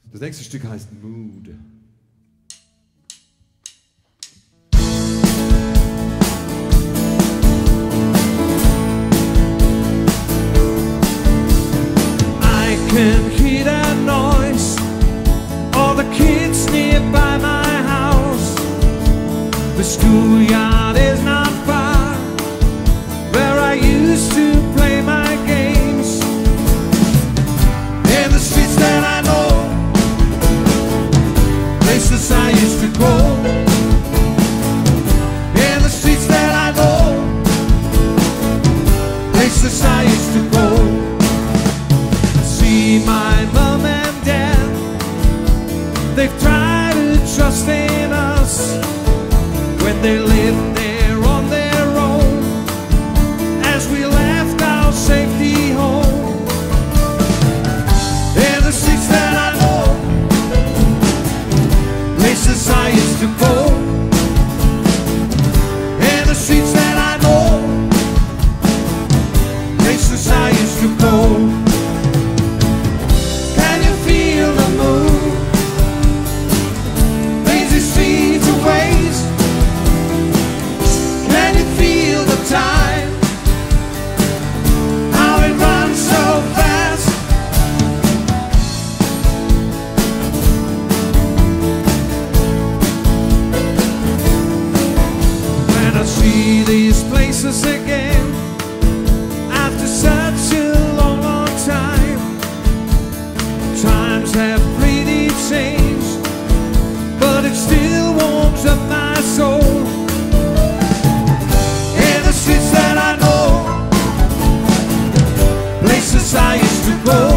Das nächste Stück heißt Mood. I can hear that noise, all the kids nearby my house. The schoolyard is not far, where I used to play my games. In the streets that I know, places I used to go. In the streets that I know, places I used to go. See my mom and dad, they've tried to trust in us when they lived there on their own, as we left our safety home. In the streets that I know, places I used to go. In the streets that I know, places I used to go. See these places again after such a long, long time. Times have really changed, but it still warms up my soul. In the streets that I know, places I used to go.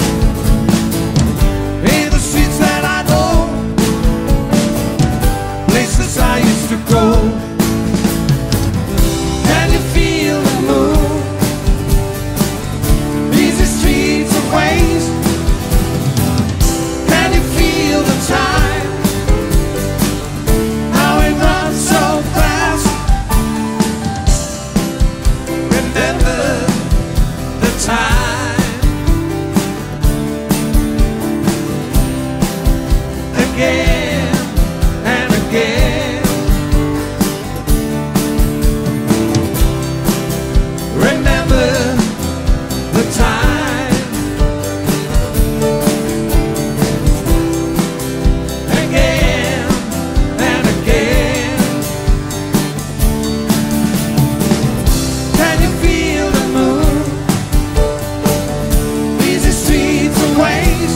In the streets that I know, places I used to go. Again and again, remember the time. Again and again, can you feel the moon? Busy streets and ways.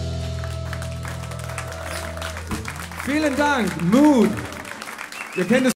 Vielen Dank, Mood. Ihr kennt es.